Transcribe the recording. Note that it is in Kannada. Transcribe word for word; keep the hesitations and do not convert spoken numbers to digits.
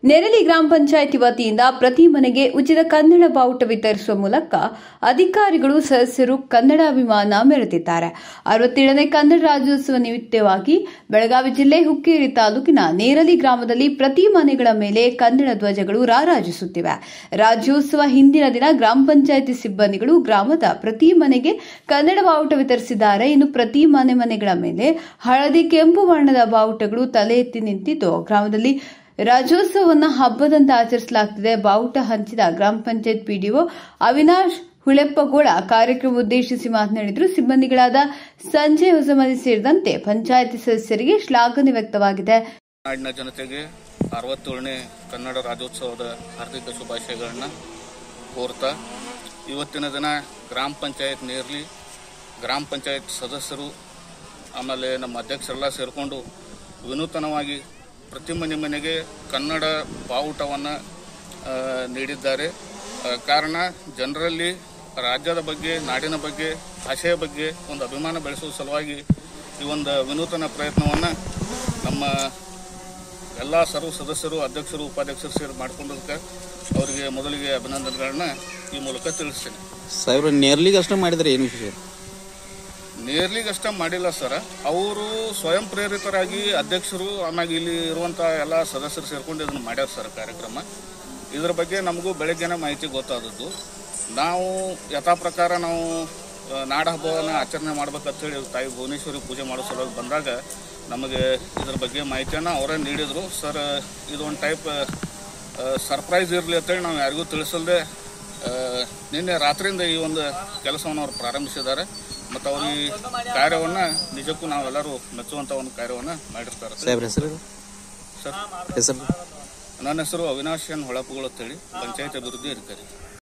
ನೆರಲಿ ಗ್ರಾಮ ಪಂಚಾಯಿತಿ ವತಿಯಿಂದ ಪ್ರತಿ ಮನೆಗೆ ಉಚಿತ ಕನ್ನಡ ಬಾವುಟ ವಿತರಿಸುವ ಮೂಲಕ ಅಧಿಕಾರಿಗಳು ಸದಸ್ಯರು ಕನ್ನಡಾಭಿಮಾನ ಮೆರೆದಿದ್ದಾರೆ. ಅರವತ್ತೇಳನೇ ಕನ್ನಡ ರಾಜ್ಯೋತ್ಸವ ನಿಮಿತ್ತವಾಗಿ ಬೆಳಗಾವಿ ಜಿಲ್ಲೆ ಹುಕ್ಕೇರಿ ತಾಲೂಕಿನ ನೇರಲಿ ಗ್ರಾಮದಲ್ಲಿ ಪ್ರತಿ ಮನೆಗಳ ಮೇಲೆ ಕನ್ನಡ ಧ್ವಜಗಳು ರಾರಾಜಿಸುತ್ತಿವೆ. ರಾಜ್ಯೋತ್ಸವ ಹಿಂದಿನ ದಿನ ಗ್ರಾಮ ಪಂಚಾಯಿತಿ ಸಿಬ್ಬಂದಿಗಳು ಗ್ರಾಮದ ಪ್ರತಿ ಮನೆಗೆ ಕನ್ನಡ ಬಾವುಟ ವಿತರಿಸಿದ್ದಾರೆ. ಇನ್ನು ಪ್ರತಿ ಮನೆ ಮನೆಗಳ ಮೇಲೆ ಹಳದಿ ಕೆಂಪು ಬಣ್ಣದ ಬಾವುಟಗಳು ತಲೆ ಎತ್ತಿ ನಿಂತಿದ್ದು ಗ್ರಾಮದಲ್ಲಿ ರಾಜ್ಯೋತ್ಸವವನ್ನು ಹಬ್ಬದಂತೆ ಆಚರಿಸಲಾಗುತ್ತಿದೆ. ಬಾವುಟ ಹಂಚಿದ ಗ್ರಾಮ ಪಂಚಾಯತ್ ಪಿಡಿಒ ಅವಿನಾಶ್ ಹುಳೆಪ್ಪಗೋಳ ಕಾರ್ಯಕ್ರಮ ಉದ್ದೇಶಿಸಿ ಮಾತನಾಡಿದರು. ಸಿಬ್ಬಂದಿಗಳಾದ ಸಂಜಯ್ ಹೊಸಮನಿ ಸೇರಿದಂತೆ ಪಂಚಾಯತಿ ಸದಸ್ಯರಿಗೆ ಶ್ಲಾಘನೆ ವ್ಯಕ್ತವಾಗಿದೆ. ನಾಡಿನ ಜನತೆಗೆ ಅರವತ್ತೇಳನೇ ಕನ್ನಡ ರಾಜ್ಯೋತ್ಸವದ ಹಾರ್ದಿಕ ಶುಭಾಶಯಗಳನ್ನು ಕೋರ್ತಾ ಇವತ್ತಿನ ದಿನ ಗ್ರಾಮ ಪಂಚಾಯತ್ ನೇರ್ಲಿ ಗ್ರಾಮ ಪಂಚಾಯತ್ ಸದಸ್ಯರು ಆಮೇಲೆ ನಮ್ಮ ಅಧ್ಯಕ್ಷರೆಲ್ಲ ಸೇರಿಕೊಂಡು ವಿನೂತನವಾಗಿ ಪ್ರತಿ ಮನೆ ಮನೆಗೆ ಕನ್ನಡ ಬಾವುಟವನ್ನು ನೀಡಿದ್ದಾರೆ. ಕಾರಣ ಜನರಲ್ಲಿ ರಾಜ್ಯದ ಬಗ್ಗೆ, ನಾಡಿನ ಬಗ್ಗೆ, ಭಾಷೆಯ ಬಗ್ಗೆ ಒಂದು ಅಭಿಮಾನ ಬೆಳೆಸುವ ಸಲುವಾಗಿ ಈ ಒಂದು ವಿನೂತನ ಪ್ರಯತ್ನವನ್ನು ನಮ್ಮ ಎಲ್ಲ ಸರ್ವ ಸದಸ್ಯರು, ಅಧ್ಯಕ್ಷರು, ಉಪಾಧ್ಯಕ್ಷರು ಸೇರಿ ಮಾಡಿಕೊಂಡದಕ್ಕೆ ಅವರಿಗೆ ಮೊದಲಿಗೆ ಅಭಿನಂದನೆಗಳನ್ನ ಈ ಮೂಲಕ ತಿಳಿಸ್ತೇನೆ. ಸಾಹೇಬ್ರ ನೇರ್ಲಿಗೆ ಅಷ್ಟೇ ಮಾಡಿದರೆ ಏನು ವಿಷಯ? ನೇರ್ಲಿಗಷ್ಟೇ ಮಾಡಿಲ್ಲ ಸರ್, ಅವರು ಸ್ವಯಂ ಪ್ರೇರಿತರಾಗಿ ಅಧ್ಯಕ್ಷರು ಆಮ್ಯಾಗ ಇಲ್ಲಿ ಇರುವಂಥ ಎಲ್ಲ ಸದಸ್ಯರು ಸೇರ್ಕೊಂಡು ಇದನ್ನು ಮಾಡ್ಯಾರ ಸರ್ ಕಾರ್ಯಕ್ರಮ. ಇದರ ಬಗ್ಗೆ ನಮಗೂ ಬೆಳಗ್ಗೆನೇ ಮಾಹಿತಿ ಗೊತ್ತಾದದ್ದು. ನಾವು ಯಥಾ ಪ್ರಕಾರ ನಾವು ನಾಡ ಹಬ್ಬವನ್ನು ಆಚರಣೆ ಮಾಡ್ಬೇಕಂತೇಳಿ ತಾಯಿ ಭುವನೇಶ್ವರಿ ಪೂಜೆ ಮಾಡೋ ಸಲುವಾಗಿ ಬಂದಾಗ ನಮಗೆ ಇದರ ಬಗ್ಗೆ ಮಾಹಿತಿಯನ್ನು ಅವರೇ ನೀಡಿದರು. ಸರ್, ಇದೊಂದು ಟೈಪ್ ಸರ್ಪ್ರೈಸ್ ಇರಲಿ ಅಂತೇಳಿ ನಾವು ಯಾರಿಗೂ ತಿಳಿಸಲ್ದೆ ನಿನ್ನೆ ರಾತ್ರಿಯಿಂದ ಈ ಒಂದು ಕೆಲಸವನ್ನು ಅವರು ಪ್ರಾರಂಭಿಸಿದ್ದಾರೆ. ಮತ್ತು ಅವರು ಈ ಕಾರ್ಯವನ್ನು ನಿಜಕ್ಕೂ ನಾವೆಲ್ಲರೂ ಮೆಚ್ಚುವಂಥ ಒಂದು ಕಾರ್ಯವನ್ನು ಮಾಡಿರ್ತಾರೆ. ಸರ್, ನನ್ನ ಹೆಸರು ಅವಿನಾಶ್ ಎನ್ ಹೊಳಪುಗಳು ಅಂತೇಳಿ ಪಂಚಾಯತ್ ಅಭಿವೃದ್ಧಿ ಅಧಿಕಾರಿ.